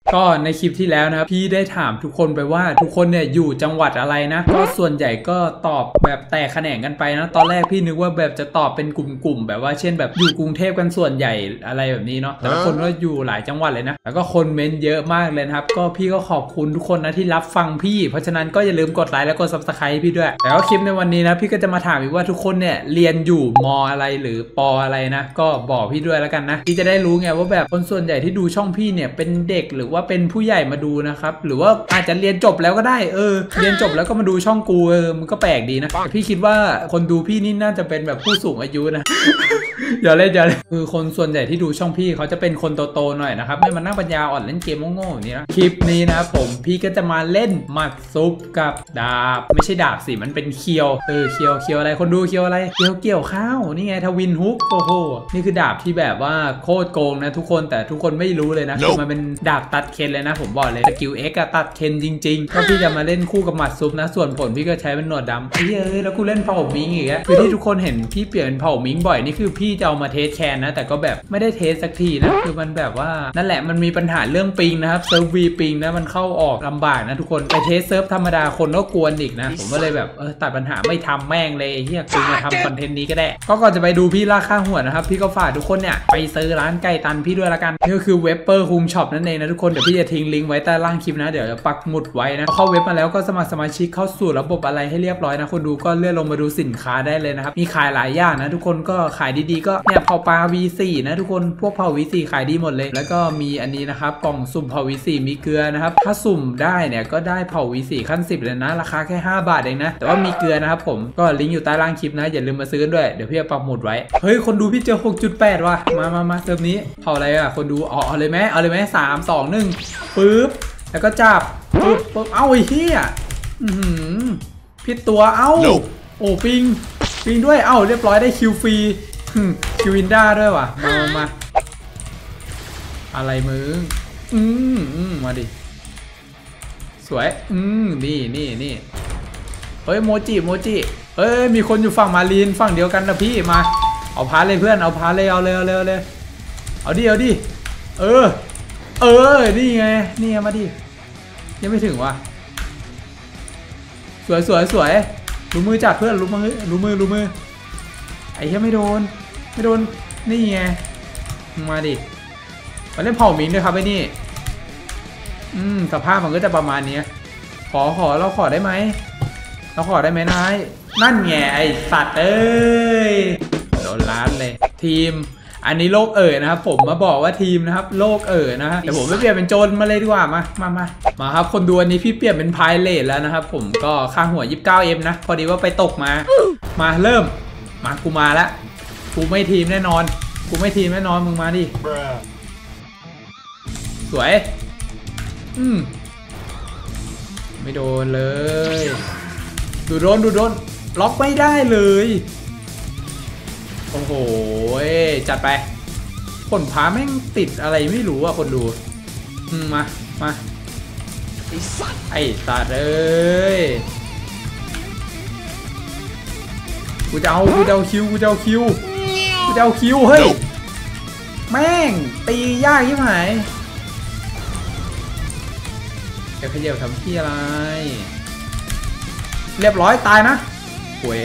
ก็ในคลิปที่แล้วนะครับพี่ได้ถามทุกคนไปว่าทุกคนเนี่ยอยู่จังหวัดอะไรนะก็ส่วนใหญ่ก็ตอบแบบแตกแขนงกันไปนะตอนแรกพี่นึกว่าแบบจะตอบเป็นกลุ่มๆแบบว่าเช่นแบบอยู่กรุงเทพกันส่วนใหญ่อะไรแบบนี้เนาะแต่ละคนก็อยู่หลายจังหวัดเลยนะแล้วก็คนเม้นเยอะมากเลยครับก็พี่ก็ขอบคุณทุกคนนะที่รับฟังพี่เพราะฉะนั้นก็อย่าลืมกดไลค์และกด Subscribe พี่ด้วยแต่ว่าคลิปในวันนี้นะพี่ก็จะมาถามอีกว่าทุกคนเนี่ยเรียนอยู่ม.อะไรหรือป.อะไรนะก็บอกพี่ด้วยแล้วกันนะพี่จะได้รู้ไงว่าแบบคนส่วนใหญ่ที่ดูช่องพี่เนี่ยเป็นเด็กหรือว่าเป็นผู้ใหญ่มาดูนะครับหรือว่าอาจจะเรียนจบแล้วก็ได้เรียนจบแล้วก็มาดูช่องกูมันก็แปลกดีนะแต่พี่คิดว่าคนดูพี่นี่น่าจะเป็นแบบผู้สูงอายุนะ อย่าเล่นคือคนส่วนใหญ่ที่ดูช่องพี่เขาจะเป็นคนโตๆหน่อยนะครับไม่มานั่งปัญญาอ่อนเล่นเกมโง่ๆอย่างนี้นะคลิปนี้นะพี่ก็จะมาเล่นหมัดซุปกับดาบไม่ใช่ดาบสิมันเป็นเคียวเคียวอะไรคนดูเคียวอะไรเกี่ยวข้าวนี่ไงทวินฮุกโอ้โหนี่คือดาบที่แบบว่าโคตรโกงนะทุกคนแต่ทุกคนไม่รู้เลยนะคือมันเป็นดาบตัดเคนเลยนะผมบอกเลยสกิลเอ็กซ์ตัดเคนจริงๆก็พี่จะมาเล่นคู่กับหมัดซุปนะส่วนผลพี่ก็ใช้เป็นหนวดดำแล้วกูเล่นเผ่ามิงอีกแล้วคือที่ทุกคนเห็นพี่เปลี่ยนเป็นเผ่ามิงบ่อยนี่คือพี่จะเอามาเทสแคนนะแต่ก็แบบไม่ได้เทสสักทีนะคือมันแบบว่านั่นแหละมันมีปัญหาเรื่องปิงนะครับเซิร์ฟวีปิงนะมันเข้าออกลำบากนะทุกคนไปเทสเซิร์ฟธรรมดาคนก็กวนอีกนะผมก็เลยแบบตัดปัญหาไม่ทำแม่งเลยเฮียกูมาทำคอนเทนต์นี้ก็ได้ก็ก่อนจะไปดูพี่ล่าค่าหัวนะครับพี่ก็ฝากทุกคนเนี่ยไปซื้อร้านไก่ตันพี่ด้วยละกันนี่ก็คือเว็บเปอร์คุงช็อปนั่นเองนะทุกคนเดี๋ยวพี่จะทิ้งลิงก์ไว้ใต้ล่างคลิปนะเดี๋ยวจะปักหมุดไว้นะเข้าเว็บมาแล้วก็สมัครสมาชิกเข้าสู่ระบบอะไรให้เรียบร้อยนะคนดูก็เลื่อนลงมาดูสินค้าได้เลยนะครับมีขายหลายอย่างนะทุกคนก็ขายดีๆก็เนี่ยเผาปลา V4 นะทุกคนพวกเผา V4 ขายดีหมดเลยแล้วก็มีอันนี้นะครับกล่องสุ่มเผา V4 มีเกลือนะครับถ้าสุ่มได้เนี่ยก็ได้เผา V4 ขั้น10เลยนะราคาแค่5 บาทเองนะแต่ว่ามีเกลือนะครับผมก็ลิงก์อยู่ใต้ล่างคลิปนะอย่าลืมมาซื้อกันด้วยเดี๋ยวพี่จะปักหมุดไว้เฮ้ยคนดูพี่เจอ 6.8 ว่ะมาเติมนี้เผาอะไรอ่ะคนดูเอาเลยไหม3 2 1ปึ๊บแล้วก็จับปึ๊บเอ้าไอ้เหี้ยผิดตัวเอ้าโอ้ปิงด้วยเอ้าเรียบร้อยได้คิวฟรีคิววินด้าด้วยว่ะมาอะไรมึงมาดิสวยนี่เฮ้ยโมจิเฮ้ยมีคนอยู่ฝั่งมารีนฝั่งเดียวกันนะพี่มาเอาพาเลยเพื่อนเอาพาเลยเอาดินี่ไงมาดิยังไม่ถึงว่ะสวยรู้มือจัดเพื่อนรู้มือไอ้เหี้ยไม่โดนนี่ไงมาดิมาเล่นเผ่ามิงด้วยครับไอ้นี่สภาพมันก็จะประมาณนี้เราขอได้ไหมนายนั่นไงไอ้สัตว์โดนล้านเลยทีมอันนี้โลกนะครับผมมาบอกว่าทีมนะครับโลกนะฮะเดี๋ยวผมไม่เปลี่ยนเป็นโจรมาเลยดีกว่ามาครับคนดูอันนี้พี่เปลี่ยนเป็นพายเลทแล้วนะครับผมก็ค่าหัว 29M นะพอดีว่าไปตกมาเริ่มมากูมาแล้วกูไม่ทีมแน่นอนมึงมาดิสวยไม่โดนเลยดูโดนล็อกไม่ได้เลยโอ้โหจัดไปผลพาแม่งติดอะไรไม่รู้อ่ะคนดูมาไอ้สัตว์กูจะเอาคิวเฮ้ยแม่งตียากยิ่งหายจะขยับทำที่อะไรเรียบร้อยตายนะโว้ย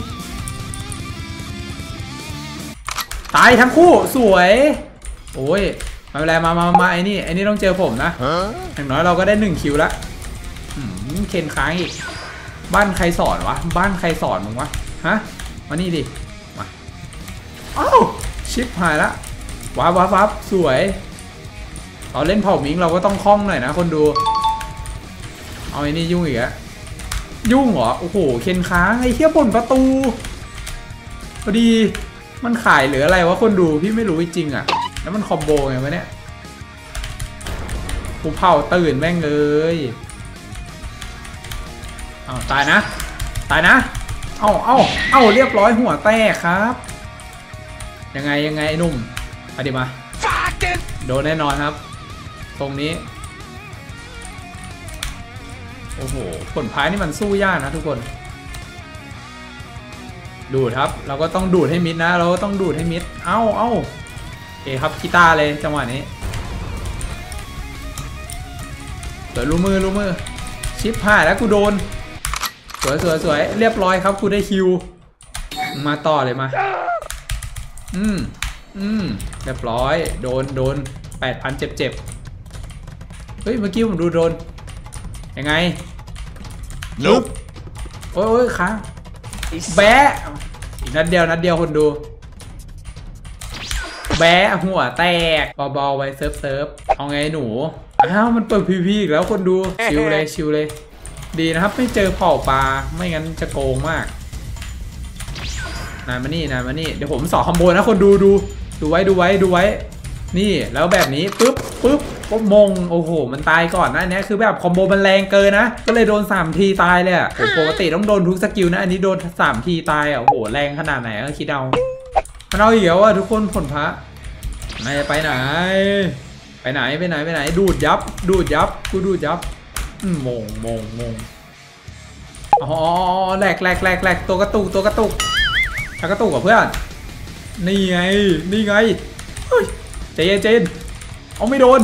ตายทั้งคู่สวยโอ้ยไม่เป็นไรมาไอ้นี่ต้องเจอผมนะอย่างน้อยเราก็ได้1 คิวแล้วเคนค้างอีกบ้านใครสอนวะมึงวะฮะมานี่ดิมาอ้าวชิปหายละวับสวยเราเล่นเผ่ามิงเราก็ต้องคล่องหน่อยนะคนดูเอาไอ้นี่ยุ่งอีกอะยุ่งเหรอโอ้โหเคนค้างไอ้เหี้ยบนประตูพอดีมันขายหรืออะไรวะคนดูพี่ไม่รู้จริงอะแล้วมันคอมโบไงวะเนี่ยกูเผาตื่นแม่งเลยเอาตายนะเอาเรียบร้อยหัวแตกครับยังไงไอ้หนุ่มเอาดิมาโดนแน่นอนครับตรงนี้โอ้โหผลพายนี่มันสู้ยากนะทุกคนดูดครับเราก็ต้องดูดให้มิดนะเอ้าโอเคครับกีตาร์เลยจังหวะนี้สวยรู้มือชิปหายแล้วกูโดนสวยเรียบร้อยครับกูได้คิวมาต่อเลยมาเรียบร้อยโดน 8,000 เจ็บเฮ้ยเมื่อกี้ผมดูโดนยังไงลุกโอ้ยค้างแบะอีกนัดเดียวคนดูแบะหัวแตกเบาๆไว้เซิร์ฟเอาไงหนูอ้าวมันเปิดพีอีกแล้วคนดูชิวเลยดีนะครับไม่เจอเผ่าปลาไม่งั้นจะโกงมากนานมานี่เดี๋ยวผมสอนคอมโบนะคนดูไว้นี่แล้วแบบนี้ปุ๊บก็มงโอ้โหมันตายก่อนนะอันนี้คือแบบคอมโบมันแรงเกินนะก็เลยโดน3 ทีตายเลยอ่ะปกติต้องโดนทุกสกิลนะอันนี้โดน3 ทีตายอ่ะโอ้โหแรงขนาดไหนก็คิดเอามันเอาอีกแล้วอ่ะทุกคนผลพระนายจะไปไหนดูดยับกูดูดยับมงอ๋อแหลกตัวกระตุกถ้ากระตุกกับเพื่อนนี่ไงเฮ้ยใจเย็นเอาไม่โดน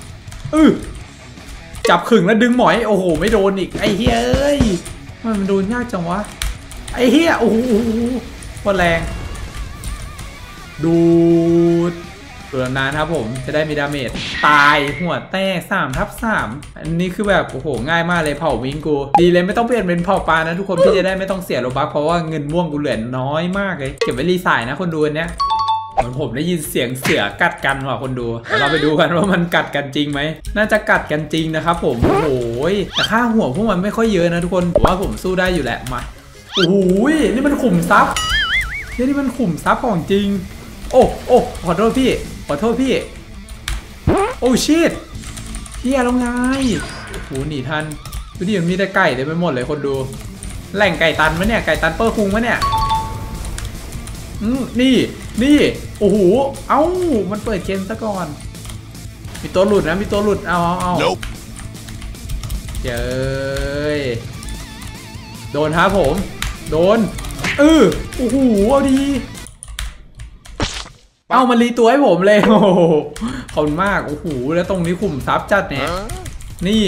จับขึงแล้วดึงหมอยโอ้โหไม่โดนอีกไอ้เฮ้ยมันโดนยากจังวะไอ้เฮียโอ้โหโคตรแรงดูดเปิดนานครับผมจะได้มีดาเมจตายหัวแตก3/3อันนี้คือแบบโอ้โหง่ายมากเลยเผ่าวิงกูดีเลยไม่ต้องเปลี่ยนเป็นเผ่าปลานะทุกคนพี่จะได้ไม่ต้องเสียโลบัคเพราะว่าเงินม่วงกูเหลือน้อยมากเลยเก็บไว้รีไซน์นะคนดูเนี้ยเหมือนผมได้ยินเสียงเสือกัดกันว่ะคนดูเราไปดูกันว่ามันกัดกันจริงไหมน่าจะกัดกันจริงนะครับผมโอ้โหแต่ค่าหัวพวกมันไม่ค่อยเยอะนะทุกคนผมว่าผมสู้ได้อยู่แหละมาโอ้โหนี่มันขุมทรัพย์นี่มันขุมทรัพย์ของจริงโอ้ขอโทษพี่โอ้ชิตเฮียแล้วไงโอ้โหหนีทันดูดิมันมีแต่ไก่เต็มไปหมดเลยคนดูแหล่งไก่ตันมั้ยเนี่ยไก่ตันเปอร์คุงมั้ยเนี่ยนี่โอ้โหเอ้ามันเปิดเกมซะก่อนมีตัวหลุดเอาเจ้ยโดนครับผมโดนโอ้โหเอาดีเอามันรีตัวให้ผมเลยโอ้โหขอบคุณมากโอ้โหแล้วตรงนี้ขุมทรัพย์จัดเนี่ยนี่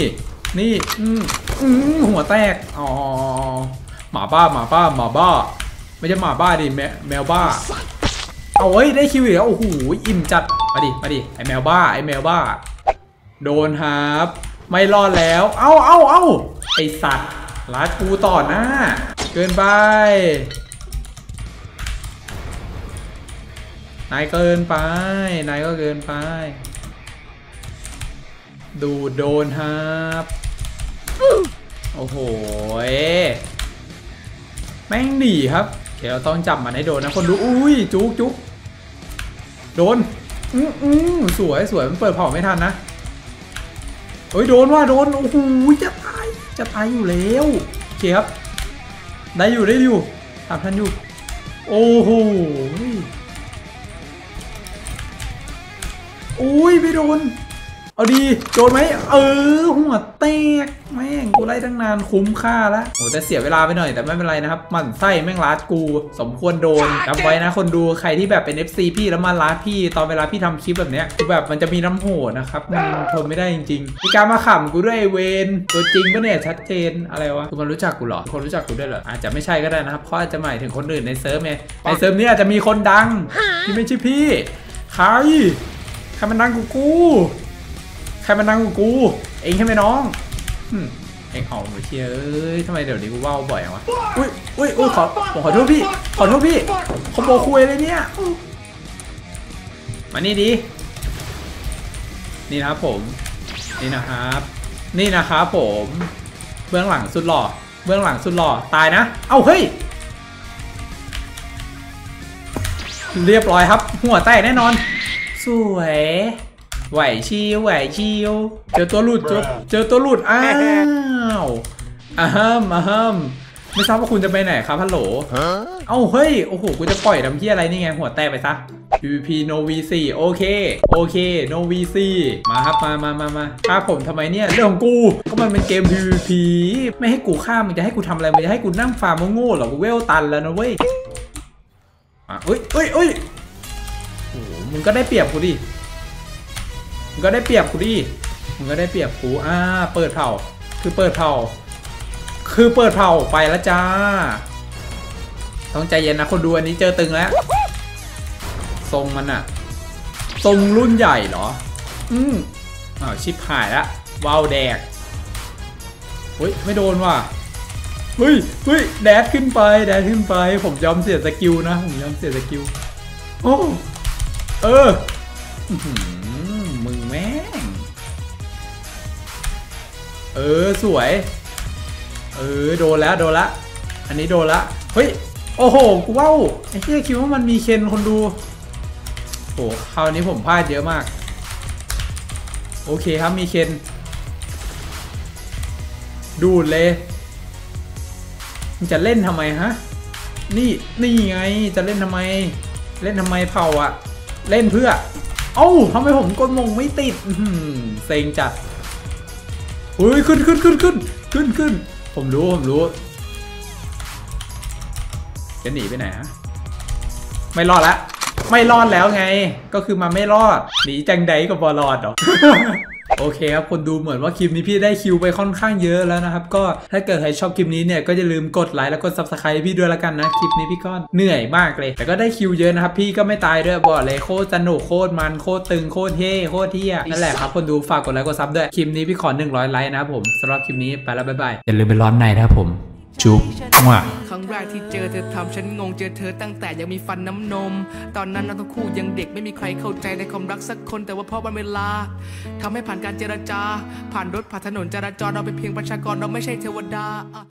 หัวแตกอ๋อหมาบ้าไม่ใช่หมาบ้าดิแมวบ้าเอาไว้ได้คิวอีกแล้วโอ้โหอิ่มจัดมาดิไอแมวบ้าโดนครับไม่รอดแล้วเอ้าไอสัตว์รัดกูต่อหน้าเกินไปนายก็เกินไปดูโดนครับโอ้โหแม่งหนีครับเดี๋ยวเราต้องจับมันให้โดนนะคนดูอุ้ยจุกโดนสวยมันเปิดเผาไม่ทันนะโอ้ยโดนโอ้โหจะตายอยู่แล้วโอเคครับได้อยู่ตามทันอยู่โอ้โหอุ้ยไม่โดนเอาดีโดนไหมหัวแตกแม่งกูไล่ตั้งนานคุ้มค่าแล้วโอ้แต่เสียเวลาไปหน่อยแต่ไม่เป็นไรนะครับมันไส้แม่งลัดกูสมควรโดนจำไว้นะคนดูใครที่แบบเป็น FC พี่แล้วมาลัดพี่ตอนเวลาพี่ทำคลิปแบบเนี้ยคือแบบมันจะมีน้ำโหดนะครับมันทนไม่ได้จริงๆมีการมาขำกูด้วยเวนตัวจริงปะเนี่ยชัดเจนอะไรวะคือมันรู้จักกูเหรอคนรู้จักกูด้วยเหรออาจจะไม่ใช่ก็ได้นะครับเพราะอาจจะหมายถึงคนอื่นในเซิร์ฟไงในเซิร์ฟนี้อาจจะมีคนดังที่ไม่ใช่พี่ใครมันดังกูใครมันดังกูเองใช่ไหมน้องเองเอาหนูเชียทำไมเดี๋ยวนี้กูว่าวบ่อยอะวะอุ้ยขอโทษพี่ขโมยคุยเลยเนี่ยมานี่ดินี่นะครับผมนี่นะครับผมเบื้องหลังสุดหล่อตายนะเอ้าเฮ้ยเรียบร้อยครับหัวแตกแน่นอนสวยไหวชิวเจอตัวหลุดอ้าวไม่ทราบว่าคุณจะไปไหนครับฮัลโหลเอ้าเฮ้ยโอ้โหกูจะปล่อยทำเหี้ยอะไรนี่ไงหัวแตกไปซะ PVP no VC โอเค no VC มาครับมาฆ่าผมทำไมเนี่ยเรื่องของกูก็มันเป็นเกม PVP ไม่ให้กูฆ่ามึงจะให้กูทำอะไรมึงจะให้กูนั่งฟาร์มโง่เหรอกูเวลตันแล้วนะเว้ยเอ้ยโอ้มึงก็ได้เปรียบกูดิมึงก็ได้เปรียบกูเปิดเผาคือเปิดเผาไปแล้วจ้าต้องใจเย็นนะคนดูอันนี้เจอตึงแล้วทรงมันอะทรงรุ่นใหญ่เหรอชิบหายละว้าวแดกเฮ้ยไม่โดนว่ะเฮ้ยแดดขึ้นไปผมยอมเสียสกิลนะโอ้มึงแม่งสวยโดนแล้วอันนี้โดนละเฮ้ยโอ้โหกูว้าวไอ้เหี้ยคิดว่ามันมีเคนคนดูโอ้คราวนี้ผมพลาดเยอะมากโอเคครับมีเคนดูดเลยมึงจะเล่นทำไมฮะนี่ไงจะเล่นทำไมเผาอะเล่นเพื่อทำไมผมกดมงไม่ติดเซ็งจัดอุ้ยขึ้นผมรู้จะหนีไปไหนฮะไม่รอดแล้วไงก็คือมาไม่รอดหนีจังใดกับบอลอดหรอ โอเคครับคนดูเหมือนว่าคลิปนี้พี่ได้คิวไปค่อนข้างเยอะแล้วนะครับก็ถ้าเกิดใครชอบคลิปนี้เนี่ยก็อย่าลืมกดไลค์แล้วกด Subscribe พี่ด้วยละกันนะคลิปนี้พี่ก็เหนื่อยมากเลยแต่ก็ได้คิวเยอะนะครับพี่ก็ไม่ตายด้วยบอกเลยโคตรสนุกโคตรมันโคตรตึงโคตรเท่โคตรเที่ยนั่นแหละครับคนดูฝากกดไลค์กดซับด้วยคลิปนี้พี่ขอ100 ไลค์นะครับผมสำหรับคลิปนี้ไปแล้วบ๊ายบายอย่าลืมไปร้อนในนะครับผมจุ๊บครั้งแรกที่เจอเธอทำฉันงงเจอเธอตั้งแต่ยังมีฟันน้ำนมตอนนั้นเราทั้งคู่ยังเด็กไม่มีใครเข้าใจในความรักสักคนแต่ว่าเพราะวันเวลาทำให้ผ่านการเจรจาผ่านรถผ่านถนนจราจรเราเป็นเพียงประชากรเราไม่ใช่เทวดา